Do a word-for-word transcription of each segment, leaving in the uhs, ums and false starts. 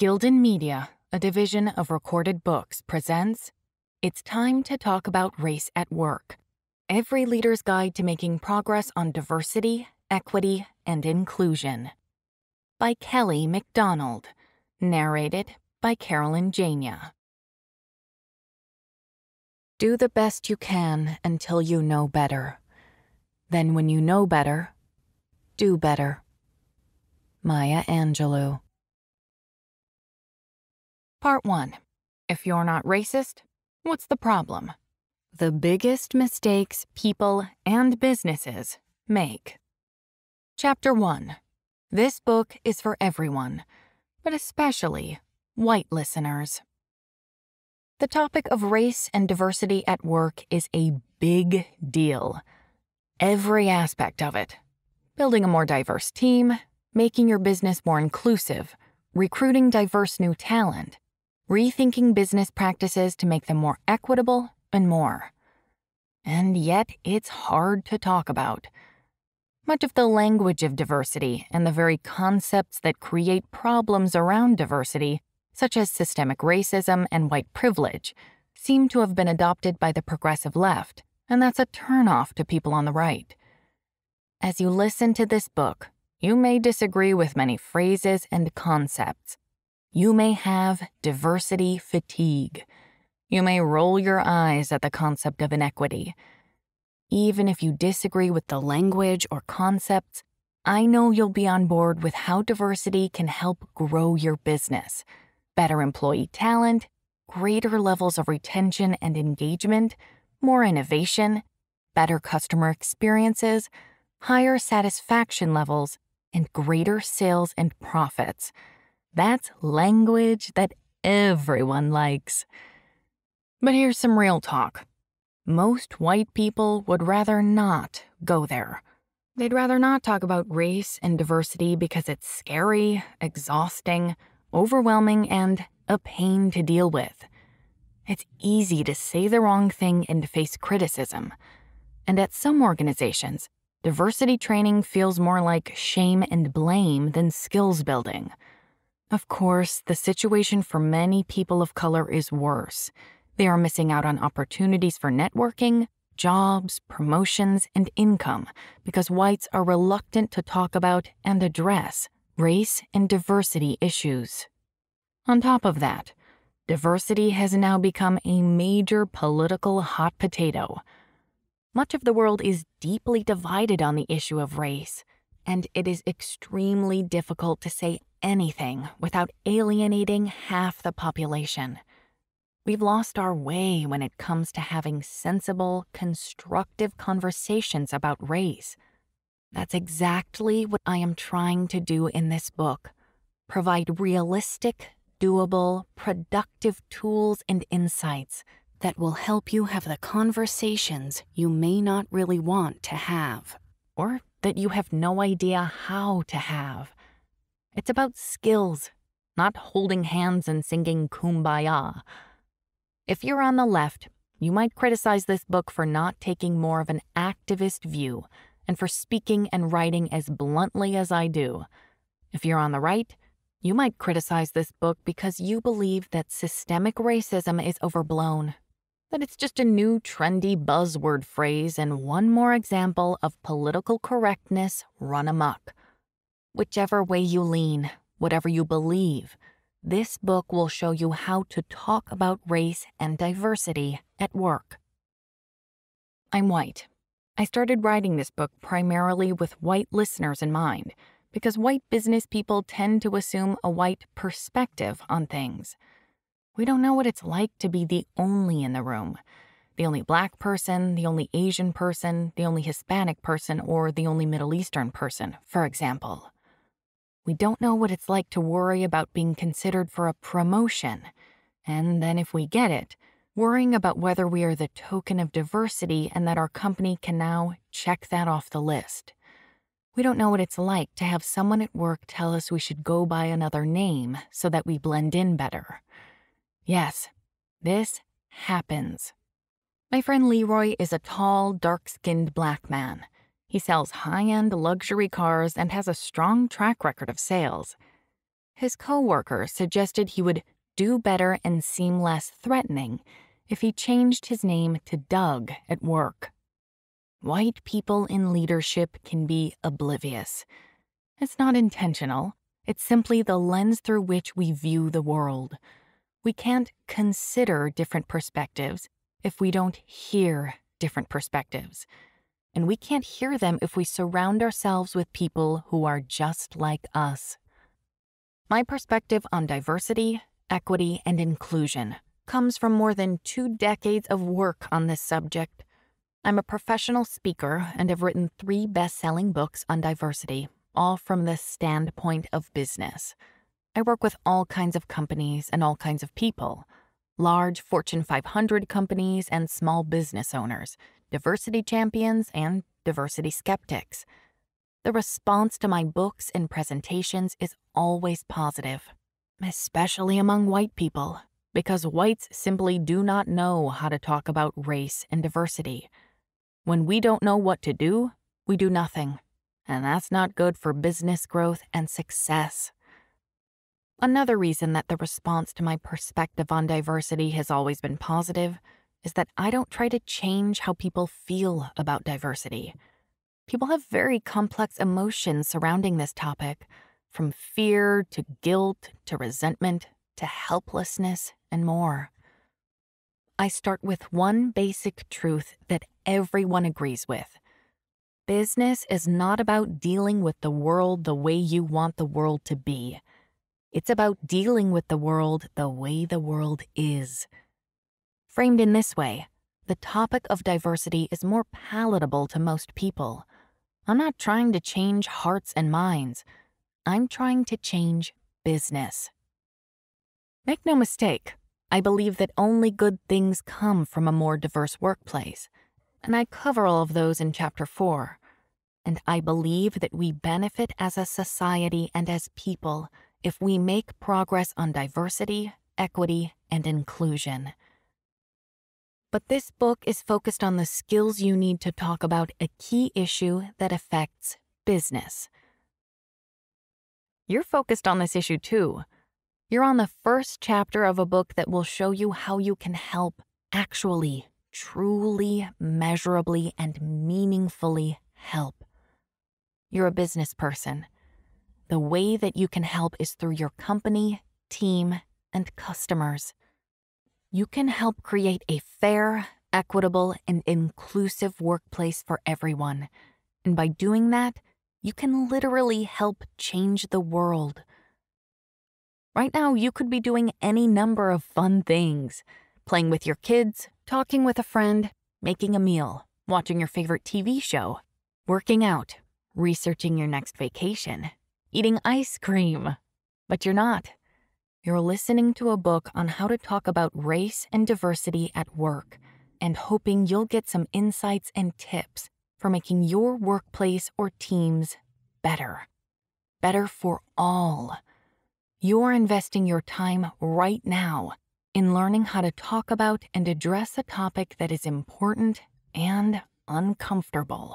Gildan Media, a division of Recorded Books, presents It's Time to Talk About Race at Work, Every Leader's Guide to Making Progress on Diversity, Equity, and Inclusion, by Kelly McDonald, narrated by Carolyn, Jania. Do the best you can until you know better. Then when you know better, do better. Maya Angelou. Part one. If you're not racist, what's the problem? The biggest mistakes people and businesses make. Chapter one. This book is for everyone, but especially white listeners. The topic of race and diversity at work is a big deal. Every aspect of it. Building a more diverse team, making your business more inclusive, recruiting diverse new talent, rethinking business practices to make them more equitable, and more. And yet, it's hard to talk about. Much of the language of diversity and the very concepts that create problems around diversity, such as systemic racism and white privilege, seem to have been adopted by the progressive left, and that's a turnoff to people on the right. As you listen to this book, you may disagree with many phrases and concepts. You may have diversity fatigue. You may roll your eyes at the concept of inequity. Even if you disagree with the language or concepts, I know you'll be on board with how diversity can help grow your business. Better employee talent, greater levels of retention and engagement, more innovation, better customer experiences, higher satisfaction levels, and greater sales and profits. That's language that everyone likes. But here's some real talk. Most white people would rather not go there. They'd rather not talk about race and diversity because it's scary, exhausting, overwhelming, and a pain to deal with. It's easy to say the wrong thing and face criticism. And at some organizations, diversity training feels more like shame and blame than skills building. Of course, the situation for many people of color is worse. They are missing out on opportunities for networking, jobs, promotions, and income because whites are reluctant to talk about and address race and diversity issues. On top of that, diversity has now become a major political hot potato. Much of the world is deeply divided on the issue of race, and it is extremely difficult to say anything without alienating half the population. We've lost our way when it comes to having sensible, constructive conversations about race. That's exactly what I am trying to do in this book. Provide realistic, doable, productive tools and insights that will help you have the conversations you may not really want to have, or that you have no idea how to have. It's about skills, not holding hands and singing Kumbaya. If you're on the left, you might criticize this book for not taking more of an activist view and for speaking and writing as bluntly as I do. If you're on the right, you might criticize this book because you believe that systemic racism is overblown, that it's just a new trendy buzzword phrase and one more example of political correctness run amok. Whichever way you lean, whatever you believe, this book will show you how to talk about race and diversity at work. I'm white. I started writing this book primarily with white listeners in mind, because white business people tend to assume a white perspective on things. We don't know what it's like to be the only in the room, the only black person, the only Asian person, the only Hispanic person, or the only Middle Eastern person, for example. We don't know what it's like to worry about being considered for a promotion, and then if we get it, worrying about whether we are the token of diversity and that our company can now check that off the list. We don't know what it's like to have someone at work tell us we should go by another name so that we blend in better. Yes, this happens. My friend Leroy is a tall, dark-skinned black man. He sells high-end luxury cars and has a strong track record of sales. His coworker suggested he would do better and seem less threatening if he changed his name to Doug at work. White people in leadership can be oblivious. It's not intentional. It's simply the lens through which we view the world. We can't consider different perspectives if we don't hear different perspectives. And we can't hear them if we surround ourselves with people who are just like us. My perspective on diversity, equity, and inclusion comes from more than two decades of work on this subject. I'm a professional speaker and have written three best-selling books on diversity, all from the standpoint of business. I work with all kinds of companies and all kinds of people, large Fortune five hundred companies and small business owners, diversity champions and diversity skeptics. The response to my books and presentations is always positive, especially among white people, because whites simply do not know how to talk about race and diversity. When we don't know what to do, we do nothing, and that's not good for business growth and success. Another reason that the response to my perspective on diversity has always been positive is that I don't try to change how people feel about diversity. People have very complex emotions surrounding this topic, from fear to guilt to resentment to helplessness and more. I start with one basic truth that everyone agrees with. Business is not about dealing with the world the way you want the world to be. It's about dealing with the world the way the world is. Framed in this way, the topic of diversity is more palatable to most people. I'm not trying to change hearts and minds. I'm trying to change business. Make no mistake, I believe that only good things come from a more diverse workplace, and I cover all of those in Chapter four. And I believe that we benefit as a society and as people if we make progress on diversity, equity, and inclusion. But this book is focused on the skills you need to talk about a key issue that affects business. You're focused on this issue too. You're on the first chapter of a book that will show you how you can help actually, truly, measurably, and meaningfully help. You're a business person. The way that you can help is through your company, team, and customers. You can help create a fair, equitable, and inclusive workplace for everyone. And by doing that, you can literally help change the world. Right now, you could be doing any number of fun things. Playing with your kids, talking with a friend, making a meal, watching your favorite T V show, working out, researching your next vacation, eating ice cream. But you're not. You're listening to a book on how to talk about race and diversity at work and hoping you'll get some insights and tips for making your workplace or teams better. Better for all. You're investing your time right now in learning how to talk about and address a topic that is important and uncomfortable.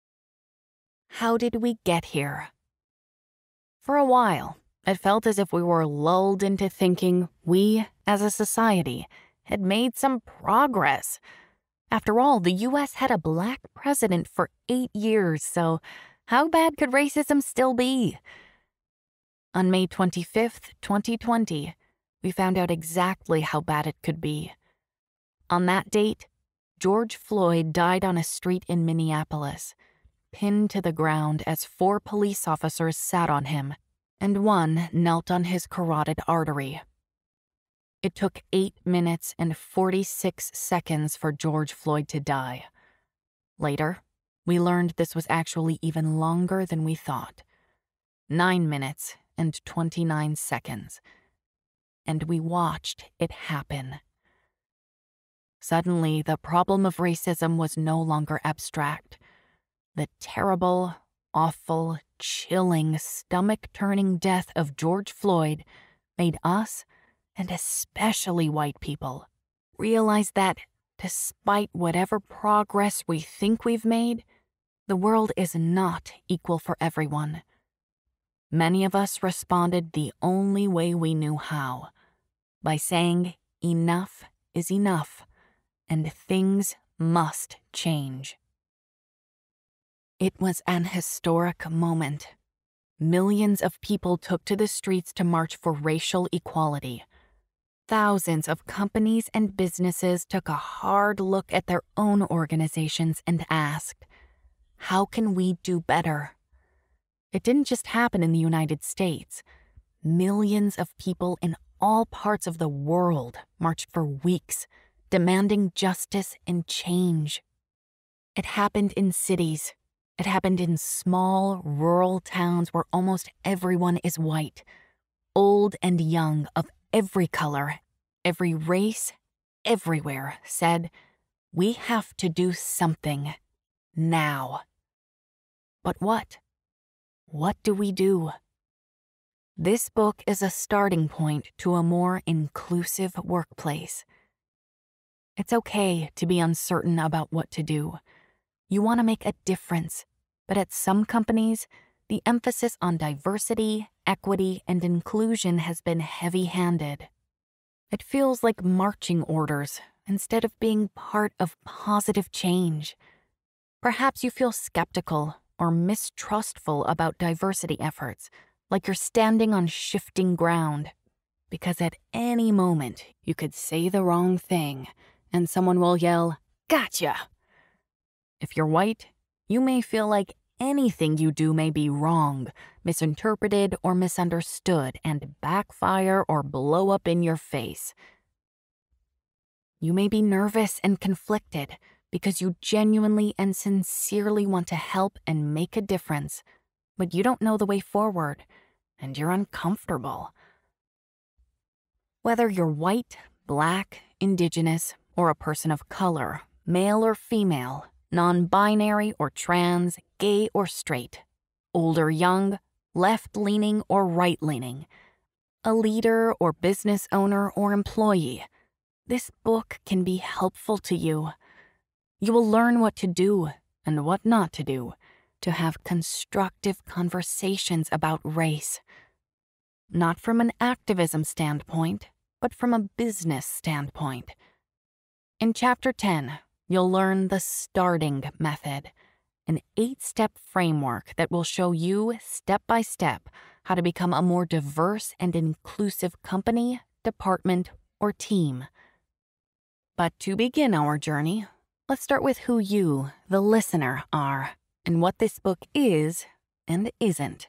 How did we get here? For a while, it felt as if we were lulled into thinking we, as a society, had made some progress. After all, the U S had a black president for eight years, so how bad could racism still be? On May twenty-fifth, twenty twenty, we found out exactly how bad it could be. On that date, George Floyd died on a street in Minneapolis, pinned to the ground as four police officers sat on him, and one knelt on his carotid artery. It took eight minutes and forty-six seconds for George Floyd to die. Later, we learned this was actually even longer than we thought. Nine minutes and twenty-nine seconds. And we watched it happen. Suddenly, the problem of racism was no longer abstract. The terrible, awful, chilling, stomach-turning death of George Floyd made us, and especially white people, realize that, despite whatever progress we think we've made, the world is not equal for everyone. many of us responded the only way we knew how, by saying enough is enough and things must change. It was an historic moment. Millions of people took to the streets to march for racial equality. Thousands of companies and businesses took a hard look at their own organizations and asked, how can we do better? It didn't just happen in the United States. Millions of people in all parts of the world marched for weeks, demanding justice and change. It happened in cities. It happened in small, rural towns where almost everyone is white, old and young, of every color, every race, everywhere, said, we have to do something now. But what? What do we do? This book is a starting point to a more inclusive workplace. It's okay to be uncertain about what to do. You want to make a difference, but at some companies, the emphasis on diversity, equity, and inclusion has been heavy-handed. It feels like marching orders instead of being part of positive change. Perhaps you feel skeptical or mistrustful about diversity efforts, like you're standing on shifting ground, because at any moment you could say the wrong thing and someone will yell, "Gotcha!" If you're white, you may feel like anything you do may be wrong, misinterpreted, or misunderstood and backfire or blow up in your face. You may be nervous and conflicted because you genuinely and sincerely want to help and make a difference, but you don't know the way forward, and you're uncomfortable. Whether you're white, black, indigenous, or a person of color, male or female, non-binary or trans, gay or straight, old or young, left-leaning or right-leaning, a leader or business owner or employee, this book can be helpful to you. You will learn what to do and what not to do to have constructive conversations about race. Not from an activism standpoint, but from a business standpoint. In Chapter ten, you'll learn the starting method, an eight-step framework that will show you step by step how to become a more diverse and inclusive company, department, or team. But to begin our journey, let's start with who you, the listener, are and what this book is and isn't.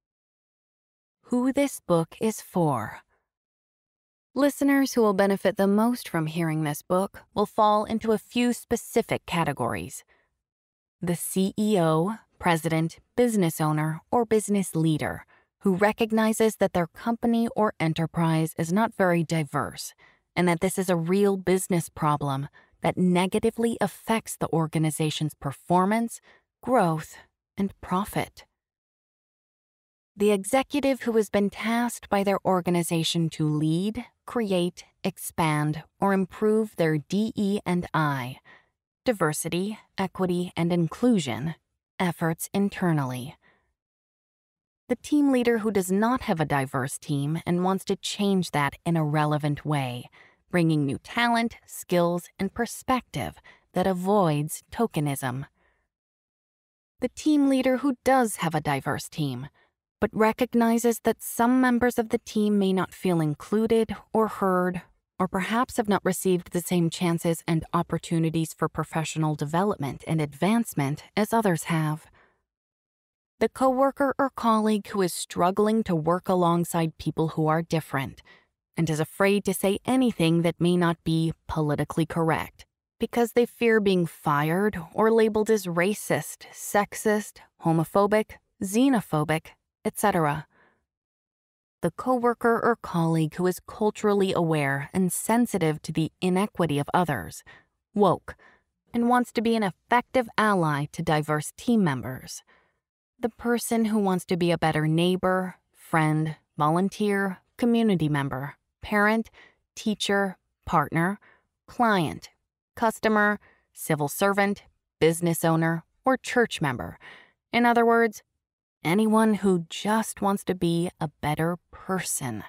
Who this book is for. Listeners who will benefit the most from hearing this book will fall into a few specific categories. The C E O, president, business owner, or business leader who recognizes that their company or enterprise is not very diverse and that this is a real business problem that negatively affects the organization's performance, growth, and profit. The executive who has been tasked by their organization to lead, create, expand, or improve their D E and I, diversity, equity, and inclusion, efforts internally. The team leader who does not have a diverse team and wants to change that in a relevant way, bringing new talent, skills, and perspective that avoids tokenism. The team leader who does have a diverse team, but recognizes that some members of the team may not feel included or heard, or perhaps have not received the same chances and opportunities for professional development and advancement as others have. The coworker or colleague who is struggling to work alongside people who are different and is afraid to say anything that may not be politically correct because they fear being fired or labeled as racist, sexist, homophobic, xenophobic, et cetera. The coworker or colleague who is culturally aware and sensitive to the inequity of others, woke, and wants to be an effective ally to diverse team members. The person who wants to be a better neighbor, friend, volunteer, community member, parent, teacher, partner, client, customer, civil servant, business owner, or church member. In other words, anyone who just wants to be a better person.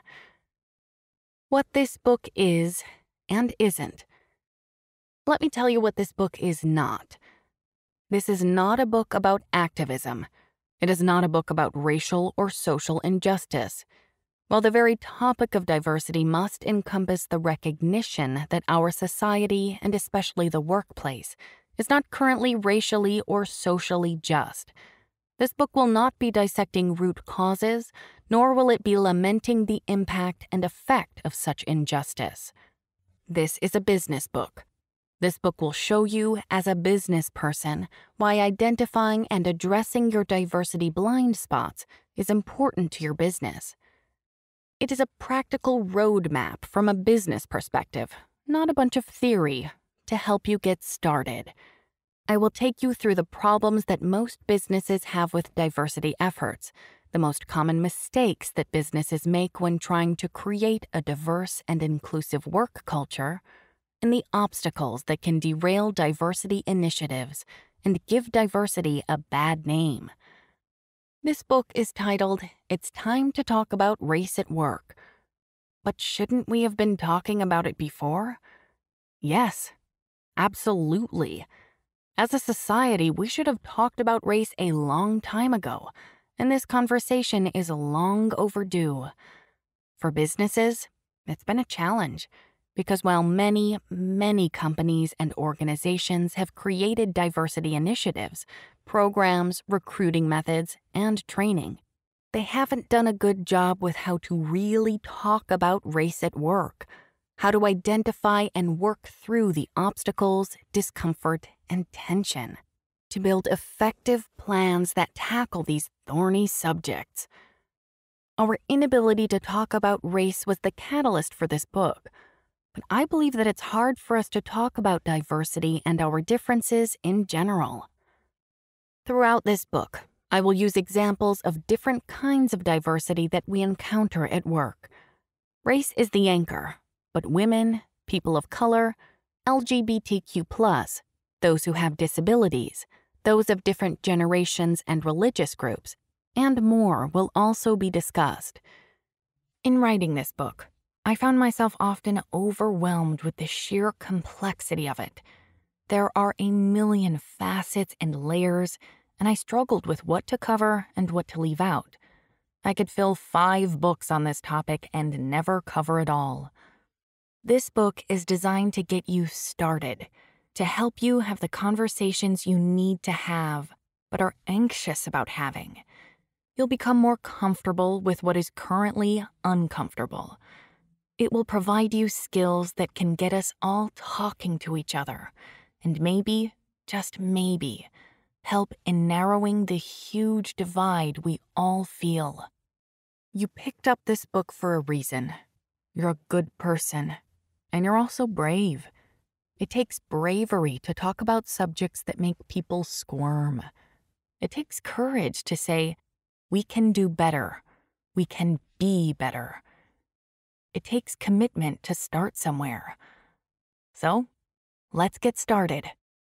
What this book is and isn't. Let me tell you what this book is not. This is not a book about activism. It is not a book about racial or social injustice. While the very topic of diversity must encompass the recognition that our society, and especially the workplace, is not currently racially or socially just, this book will not be dissecting root causes, nor will it be lamenting the impact and effect of such injustice. This is a business book. This book will show you, as a business person, why identifying and addressing your diversity blind spots is important to your business. It is a practical roadmap from a business perspective, not a bunch of theory, to help you get started. I will take you through the problems that most businesses have with diversity efforts, the most common mistakes that businesses make when trying to create a diverse and inclusive work culture, and the obstacles that can derail diversity initiatives and give diversity a bad name. This book is titled, It's Time to Talk About Race at Work. But shouldn't we have been talking about it before? Yes, absolutely. As a society, we should have talked about race a long time ago, and this conversation is long overdue. For businesses, it's been a challenge, because while many, many companies and organizations have created diversity initiatives, programs, recruiting methods, and training, they haven't done a good job with how to really talk about race at work, how to identify and work through the obstacles, discomfort, and tension, to build effective plans that tackle these thorny subjects. Our inability to talk about race was the catalyst for this book, but I believe that it's hard for us to talk about diversity and our differences in general. Throughout this book, I will use examples of different kinds of diversity that we encounter at work. Race is the anchor, but women, people of color, L G B T Q plus, those who have disabilities, those of different generations and religious groups, and more will also be discussed. In writing this book, I found myself often overwhelmed with the sheer complexity of it. There are a million facets and layers, and I struggled with what to cover and what to leave out. I could fill five books on this topic and never cover it all. This book is designed to get you started, to help you have the conversations you need to have, but are anxious about having. You'll become more comfortable with what is currently uncomfortable. It will provide you skills that can get us all talking to each other, and maybe, just maybe, help in narrowing the huge divide we all feel. You picked up this book for a reason. You're a good person, and you're also brave. It takes bravery to talk about subjects that make people squirm. It takes courage to say, we can do better. We can be better. It takes commitment to start somewhere. So, let's get started.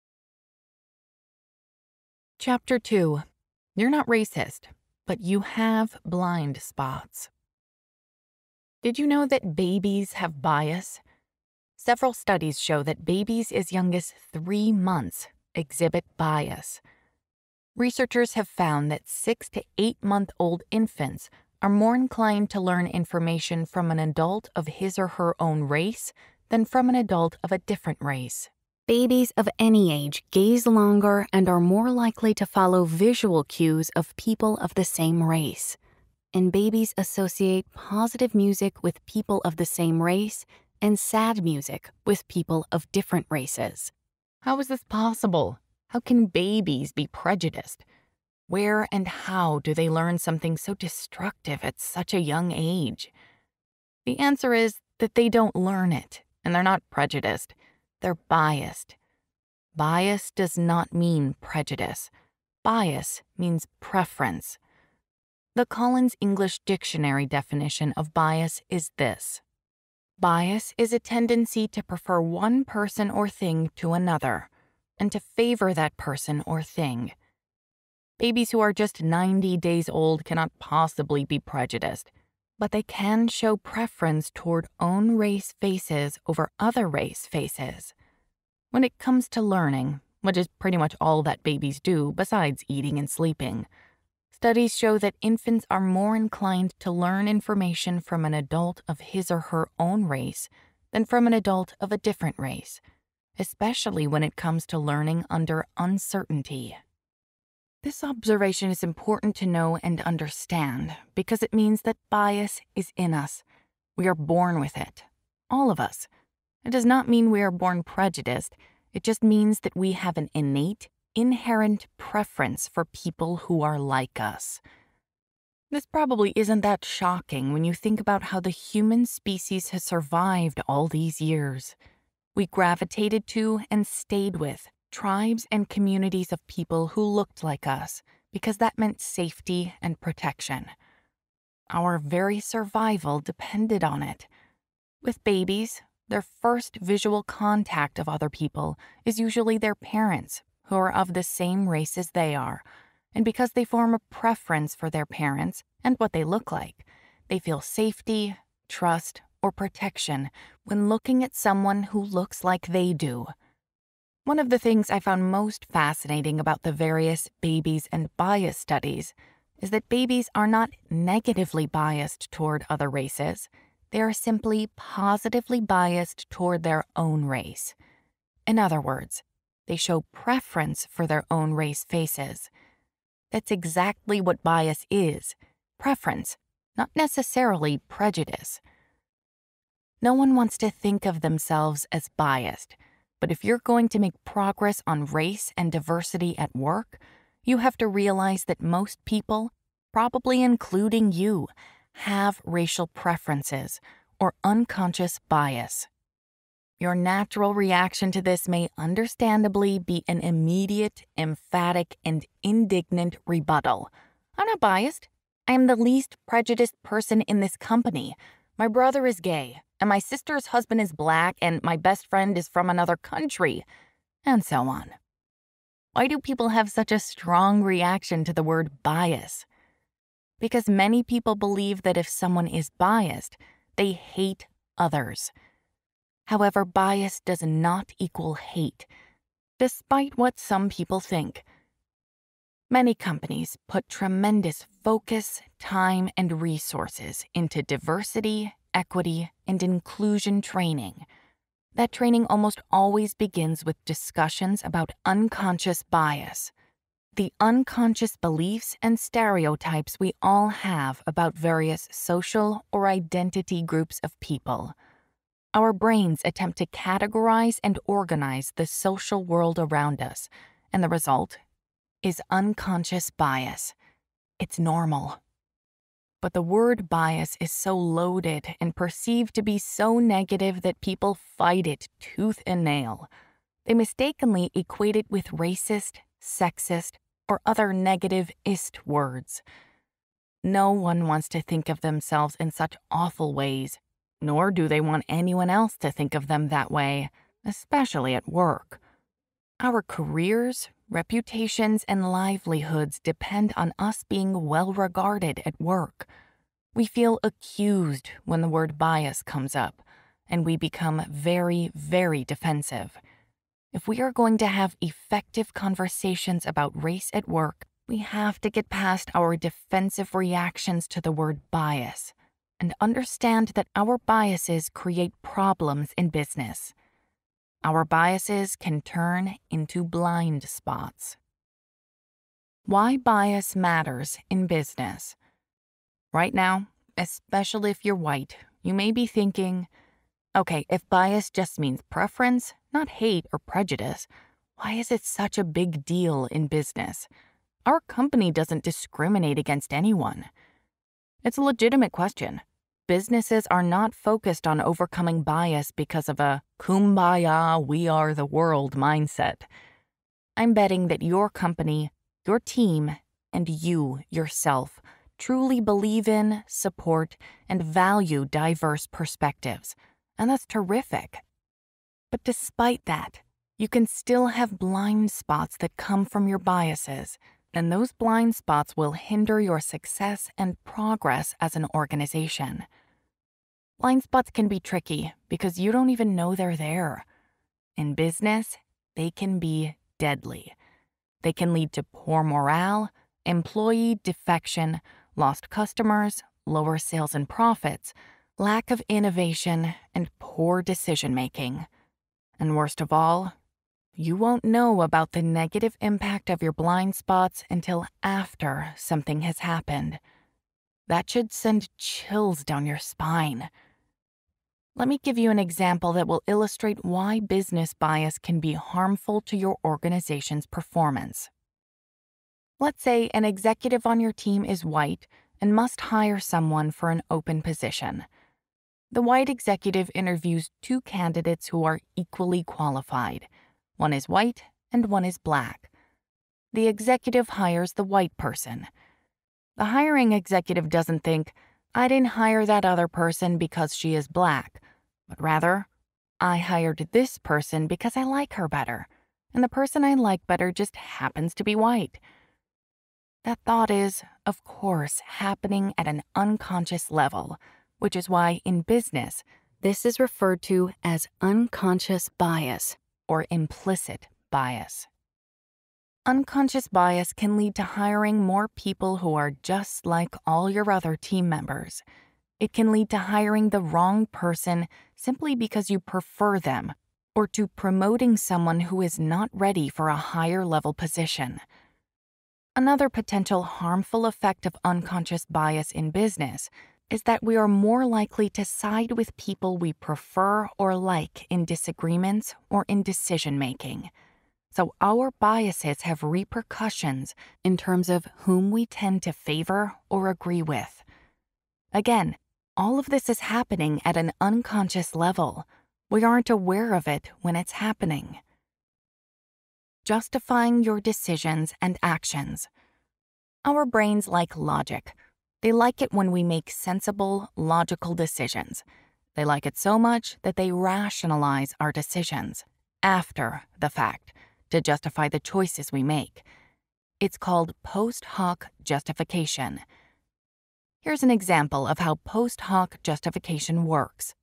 Chapter two. You're not racist, but you have blind spots. Did you know that babies have bias? Several studies show that babies as young as three months exhibit bias. Researchers have found that six to eight month old infants are more inclined to learn information from an adult of his or her own race than from an adult of a different race. Babies of any age gaze longer and are more likely to follow visual cues of people of the same race. And babies associate positive music with people of the same race and sad music with people of different races. How is this possible? How can babies be prejudiced? Where and how do they learn something so destructive at such a young age? The answer is that they don't learn it, and they're not prejudiced. They're biased. Bias does not mean prejudice. Bias means preference. The Collins English Dictionary definition of bias is this: bias is a tendency to prefer one person or thing to another, and to favor that person or thing. Babies who are just ninety days old cannot possibly be prejudiced, but they can show preference toward own race faces over other race faces. When it comes to learning, which is pretty much all that babies do besides eating and sleeping, studies show that infants are more inclined to learn information from an adult of his or her own race than from an adult of a different race, especially when it comes to learning under uncertainty. This observation is important to know and understand because it means that bias is in us. We are born with it, all of us. It does not mean we are born prejudiced. It just means that we have an innate, inherent preference for people who are like us. This probably isn't that shocking when you think about how the human species has survived all these years. We gravitated to and stayed with tribes and communities of people who looked like us because that meant safety and protection. Our very survival depended on it. With babies, their first visual contact of other people is usually their parents, who are of the same race as they are, and because they form a preference for their parents and what they look like, they feel safety, trust, or protection when looking at someone who looks like they do. One of the things I found most fascinating about the various babies and bias studies is that babies are not negatively biased toward other races. They are simply positively biased toward their own race. In other words, they show preference for their own race faces. That's exactly what bias is, preference, not necessarily prejudice. No one wants to think of themselves as biased, but if you're going to make progress on race and diversity at work, you have to realize that most people, probably including you, have racial preferences or unconscious bias. Your natural reaction to this may understandably be an immediate, emphatic, and indignant rebuttal. I'm not biased. I am the least prejudiced person in this company. My brother is gay, and my sister's husband is black, and my best friend is from another country, and so on. Why do people have such a strong reaction to the word bias? Because many people believe that if someone is biased, they hate others. However, bias does not equal hate, despite what some people think. Many companies put tremendous focus, time, and resources into diversity, equity, and inclusion training. That training almost always begins with discussions about unconscious bias, the unconscious beliefs and stereotypes we all have about various social or identity groups of people. Our brains attempt to categorize and organize the social world around us, and the result is unconscious bias. It's normal. But the word bias is so loaded and perceived to be so negative that people fight it tooth and nail. They mistakenly equate it with racist, sexist, or other negative-ist words. No one wants to think of themselves in such awful ways, nor do they want anyone else to think of them that way, especially at work. Our careers, reputations, and livelihoods depend on us being well-regarded at work. We feel accused when the word bias comes up, and we become very, very defensive. If we are going to have effective conversations about race at work, we have to get past our defensive reactions to the word bias and understand that our biases create problems in business. Our biases can turn into blind spots. Why bias matters in business. Right now, especially if you're white, you may be thinking, okay, if bias just means preference, not hate or prejudice, why is it such a big deal in business? Our company doesn't discriminate against anyone. It's a legitimate question. Businesses are not focused on overcoming bias because of a kumbaya, we are the world mindset. I'm betting that your company, your team, and you yourself truly believe in, support, and value diverse perspectives, and that's terrific. But despite that, you can still have blind spots that come from your biases, and those blind spots will hinder your success and progress as an organization. Blind spots can be tricky because you don't even know they're there. In business, they can be deadly. They can lead to poor morale, employee defection, lost customers, lower sales and profits, lack of innovation, and poor decision-making. And worst of all, you won't know about the negative impact of your blind spots until after something has happened. That should send chills down your spine. Let me give you an example that will illustrate why business bias can be harmful to your organization's performance. Let's say an executive on your team is white and must hire someone for an open position. The white executive interviews two candidates who are equally qualified. One is white and one is black. The executive hires the white person. The hiring executive doesn't think, I didn't hire that other person because she is black, but rather, I hired this person because I like her better, and the person I like better just happens to be white. That thought is, of course, happening at an unconscious level, which is why in business, this is referred to as unconscious bias or implicit bias. Unconscious bias can lead to hiring more people who are just like all your other team members. It can lead to hiring the wrong person simply because you prefer them, or to promoting someone who is not ready for a higher level position. Another potential harmful effect of unconscious bias in business is that we are more likely to side with people we prefer or like in disagreements or in decision-making. So our biases have repercussions in terms of whom we tend to favor or agree with. Again, all of this is happening at an unconscious level. We aren't aware of it when it's happening. Justifying your decisions and actions. Our brains like logic. They like it when we make sensible, logical decisions. They like it so much that they rationalize our decisions after the fact to justify the choices we make. It's called post hoc justification. Here's an example of how post hoc justification works.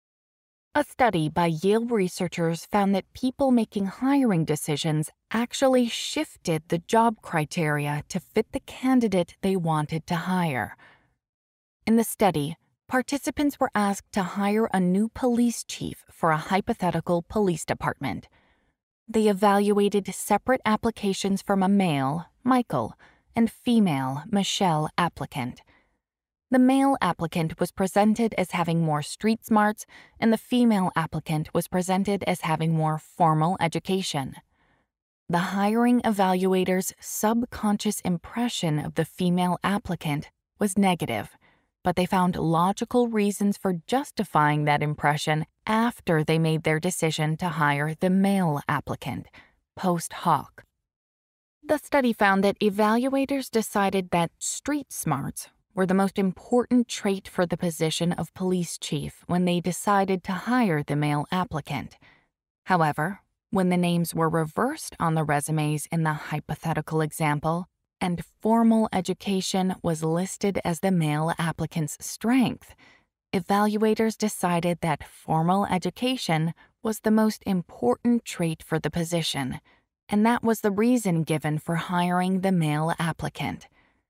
A study by Yale researchers found that people making hiring decisions actually shifted the job criteria to fit the candidate they wanted to hire. In the study, participants were asked to hire a new police chief for a hypothetical police department. They evaluated separate applications from a male, Michael, and female, Michelle applicant. The male applicant was presented as having more street smarts, and the female applicant was presented as having more formal education. The hiring evaluator's subconscious impression of the female applicant was negative, but they found logical reasons for justifying that impression after they made their decision to hire the male applicant, post hoc. The study found that evaluators decided that street smarts were the most important trait for the position of police chief when they decided to hire the male applicant. However, when the names were reversed on the resumes in the hypothetical example, and formal education was listed as the male applicant's strength, evaluators decided that formal education was the most important trait for the position, and that was the reason given for hiring the male applicant.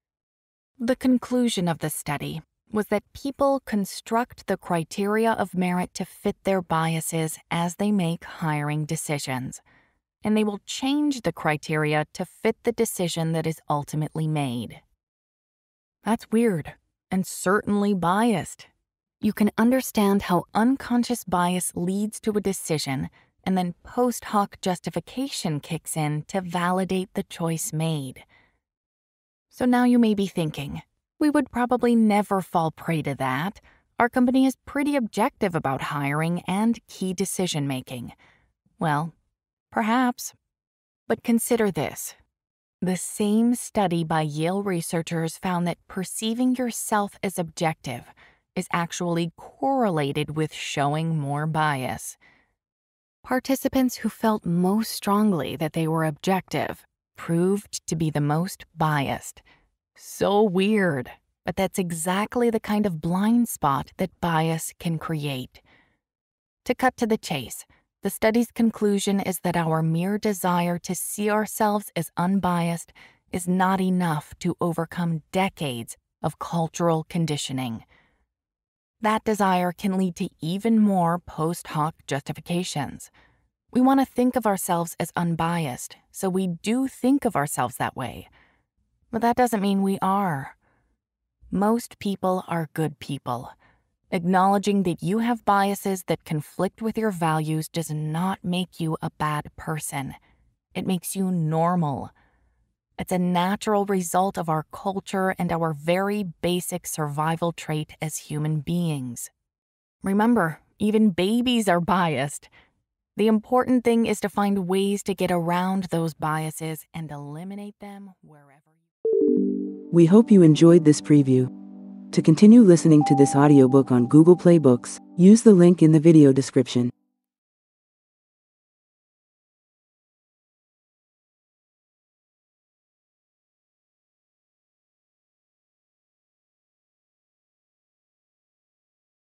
The conclusion of the study was that people construct the criteria of merit to fit their biases as they make hiring decisions, and they will change the criteria to fit the decision that is ultimately made. That's weird, and certainly biased. You can understand how unconscious bias leads to a decision, and then post hoc justification kicks in to validate the choice made. So now you may be thinking, we would probably never fall prey to that. Our company is pretty objective about hiring and key decision-making. Well, perhaps. But consider this. The same study by Yale researchers found that perceiving yourself as objective is actually correlated with showing more bias. Participants who felt most strongly that they were objective proved to be the most biased. So weird, but that's exactly the kind of blind spot that bias can create. To cut to the chase, the study's conclusion is that our mere desire to see ourselves as unbiased is not enough to overcome decades of cultural conditioning. That desire can lead to even more post hoc justifications. We want to think of ourselves as unbiased, so we do think of ourselves that way. But that doesn't mean we are. Most people are good people. Acknowledging that you have biases that conflict with your values does not make you a bad person. It makes you normal. It's a natural result of our culture and our very basic survival trait as human beings. Remember, even babies are biased. The important thing is to find ways to get around those biases and eliminate them wherever you... We hope you enjoyed this preview. To continue listening to this audiobook on Google Play Books, use the link in the video description.